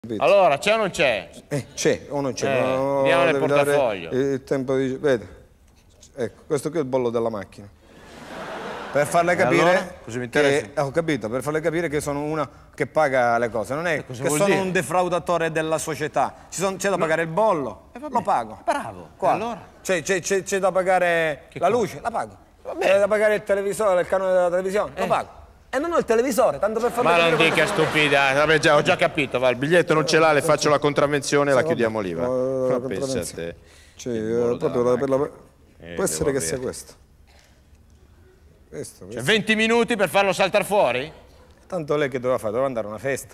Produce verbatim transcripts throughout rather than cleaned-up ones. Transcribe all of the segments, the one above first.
Allora, c'è o non c'è? Eh, c'è o non c'è? Eh, no, andiamo nel portafoglio. Il tempo di... Vede, ecco, questo qui è il bollo della macchina. Per farle capire allora? Cosa mi interessa? che, ho capito, per farle capire che sono una che paga le cose, non è che sono dire? un defraudatore della società. C'è da pagare il bollo, eh, lo pago. Bravo. Qua. Allora? C'è da pagare che la cosa? luce, la pago. C'è da pagare il televisore, il canone della televisione, eh. lo pago. E non ho il televisore, tanto per farlo Ma non dica stupida, vabbè, già, ho già capito, va, il biglietto non ce l'ha, le faccio la contravvenzione e la chiudiamo lì, va. La pensa a te. Cioè, proprio la, per la... Eh, può essere che avere. sia questo. Questo, questo. Cioè, venti minuti per farlo saltare fuori? Tanto lei che doveva fare? Doveva andare a una festa.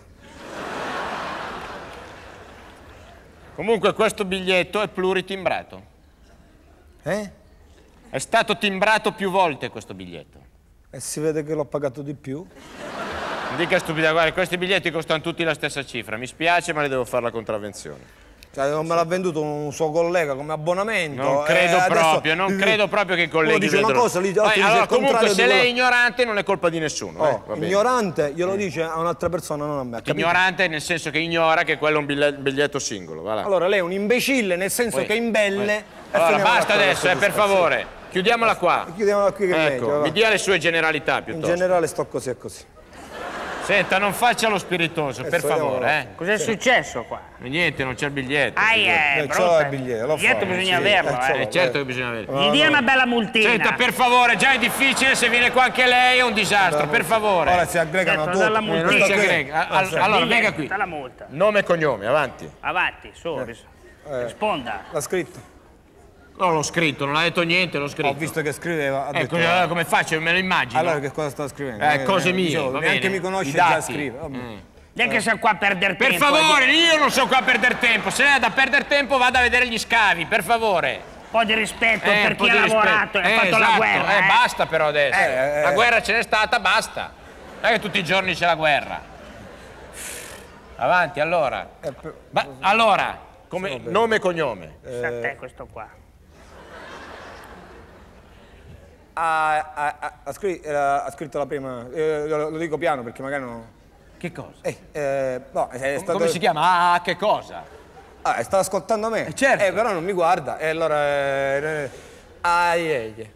Comunque questo biglietto è pluritimbrato. Eh? È stato timbrato più volte questo biglietto. E si vede che l'ho pagato di più? Non dica stupida, guarda, questi biglietti costano tutti la stessa cifra. Mi spiace, ma le devo fare la contravvenzione. Cioè, non me l'ha venduto un suo collega come abbonamento. Non credo eh, proprio, non adesso... credo proprio che i colleghi dice una cosa, lì, Poi, allora, comunque, se lei è quello... ignorante non è colpa di nessuno. Oh, eh, ignorante glielo dice a un'altra persona, non a me. Capito? Ignorante nel senso che ignora che quello è un biglietto singolo. Va là. Allora, lei è un imbecille nel senso Poi, che imbelle. Allora, basta adesso, eh, per favore. Chiudiamola qua. Chiudiamola qui che è ecco, meglio, mi dia le sue generalità piuttosto. In generale sto così e così. Senta, non faccia lo spiritoso, eh, per favore, eh. Cos'è sì. successo qua? Niente, non c'è il biglietto. Ah, è eh, c'ho il biglietto, lo il biglietto fa, bisogna sì, averlo, eh. eh. Eh, certo che bisogna averlo. Gli dia una bella multina. Senta, per favore, già è difficile, se viene qua anche lei è un disastro, da per favore. Ora si aggregano certo, tutti. La multina. Eh, non si aggrega. All allora, venga qui. La multa. Nome e cognome, avanti. Avanti, su, eh. risponda. L'ha scritto. No, l'ho scritto, non ha detto niente, l'ho scritto. Ho visto che scriveva. Ecco, allora come faccio? Me lo immagino. Allora che cosa sta scrivendo? Eh, cose mie, Dicevo, va neanche bene. mi conosce I e già dati. scrive. Mm. Non è che sei qua a perdere per tempo. Per favore, eh. io non sono qua a perdere tempo. Se è da perdere tempo vada a vedere gli scavi, per favore. Un po' di rispetto eh, per chi ha lavorato e ha eh, fatto esatto. la guerra. Eh, eh. basta però adesso. Eh, eh, la guerra ce n'è stata, basta. Non è che tutti i giorni c'è la guerra. Avanti, allora. Eh, per... Ma, allora, come, nome e cognome. Eh... Sa te questo qua. Ha, ha, ha, scritto, ha scritto la prima, eh, lo, lo dico piano perché magari non... Che cosa? Eh, eh, no, è stato... Come si chiama? Ah, che cosa? Ah, stava ascoltando me. Eh, certo. Eh, però non mi guarda. E allora... Eh, Aieglie.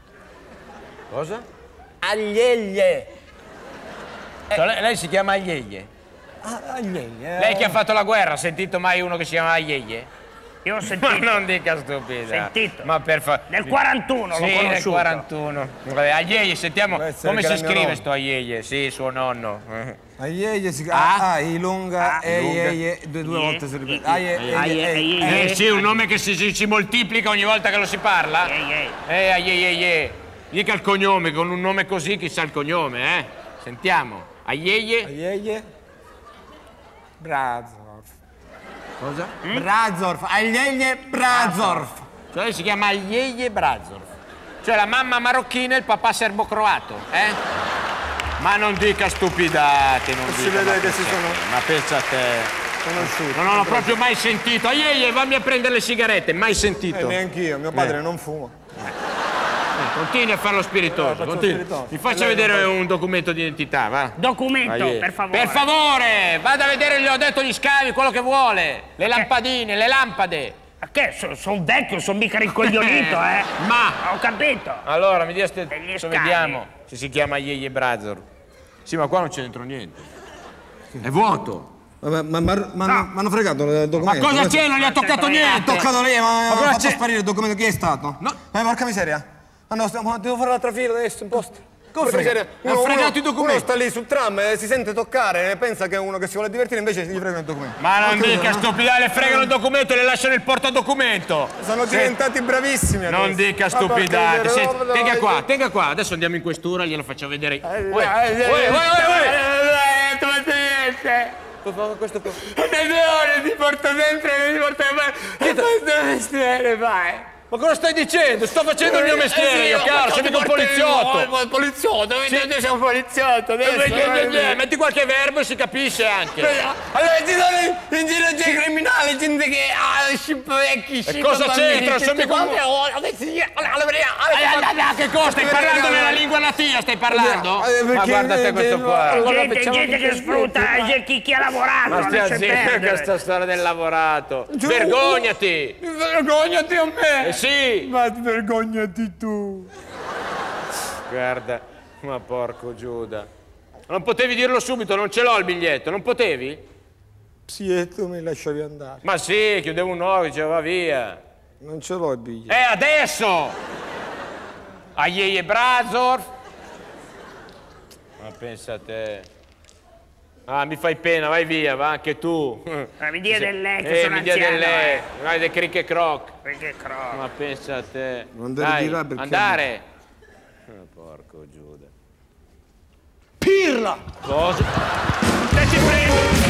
Cosa? Aglieglie. Eh. Cioè, lei, lei si chiama Aglieglie? Ah, Aglieglie. Eh. Lei che ha fatto la guerra, ha sentito mai uno che si chiama Aglieglie? Io ho sentito. Ma non dica stupida. Sentito. Ma per favore. Nel quarantuno sì, l'ho conosciuto. nel quarantuno. Vabbè, Aglieglie, sentiamo come si scrive sto Aglieglie. Sì, suo nonno. Aglieglie si chiama A, I lunga, E, E, due Ie, volte si ripete. Aie, Eh sì, un nome che si, si, si moltiplica ogni volta che lo si parla. Eh, Aglieglie. Dica il cognome, con un nome così chissà il cognome, eh. Sentiamo. Aglieglie. Aglieglie. Brazorf. Cosa? Mm? Brazorf, Aglieglie Brazorf. Cioè lei si chiama Aglieglie Brazorf. Cioè la mamma marocchina e il papà serbo-croato, eh? Ma non dica stupidate, non si dica, vede che si sono... Ma pensa a te. Conosciuto. Non ho proprio mai sentito. Aglieglie, vammi a prendere le sigarette, mai sentito. Eh, neanch'io, mio padre eh. non fuma. Eh, continui a fare lo spiritoso, eh, continui. spiritoso. Mi faccia vedere un documento di identità, va? Documento, Aglieglie. per favore. Per favore, vada a vedere, gli ho detto gli scavi, quello che vuole. Le lampadine, le lampade. Ma che? Sono son vecchio, sono mica ricoglionito, eh? Ma! Ho capito. Allora, mi dia ste... Degli Adesso scavi. vediamo se si chiama Aglieglie Brazor. Sì, ma qua non c'è dentro niente. È vuoto. Vabbè, ma mi no. hanno fregato il documento. Ma cosa c'è? Non gli ha toccato niente. Ha toccato lei, ma, ma ha fatto sparire il documento. Chi è stato? No. Ma porca miseria. Ma no, stiamo, devo fare l'altra fila adesso in posto. Come frega? Uno, ha fregato i documenti. Uno sta lì sul tram e si sente toccare e pensa che è uno che si vuole divertire, invece gli fregano il documento. Ma non okay, dica no? stupidità, le fregano il documento e le lasciano il portadocumento. Sono sì. diventati bravissimi adesso. Non dica stupidate. Senti, tenga qua, tenga qua. Adesso andiamo in questura e glielo faccio vedere. Uè, uè, uè, uè. Questo qua. Da due ore ti porto sempre, ti porto sempre. E poi dove mestiere fai? Ma cosa stai dicendo? Sto facendo il mio mestiere, io, caro, sono mica un poliziotto. Il poliziotto, sì. Sei un poliziotto adesso. Metti qualche verbo e si capisce anche. Allora ci sono in giro c'è criminali, gente che ha ship vecchi, ship. E cosa c'entra? Sono mica un... Che cosa? Stai parlando nella lingua natia, stai parlando? Ma guarda te questo qua. Gente, gente che sfrutta chi, chi ha lavorato. Ma stia zitto questa storia del lavorato. Vergognati! Vergognati a me! Eh sì! Ma vergognati tu! Guarda, ma porco Giuda. Non potevi dirlo subito, non ce l'ho il biglietto, non potevi? Sì, tu mi lasciavi andare. Ma sì, chiudevo un occhio, diceva va via. Non ce l'ho il biglietto. Eh, adesso! A Yeye Brazor. Ma pensa a te. Ah, mi fai pena, vai via, va anche tu. Ma mi dia del lei che eh, sono mi dia anziano, del lei. eh. Vai del cric e croc. Cric e croc. Ma pensa a te. Non devi Dai, dire perché... andare. Oh, porco Giuda. Pirla! Cosa? Te ci prendo.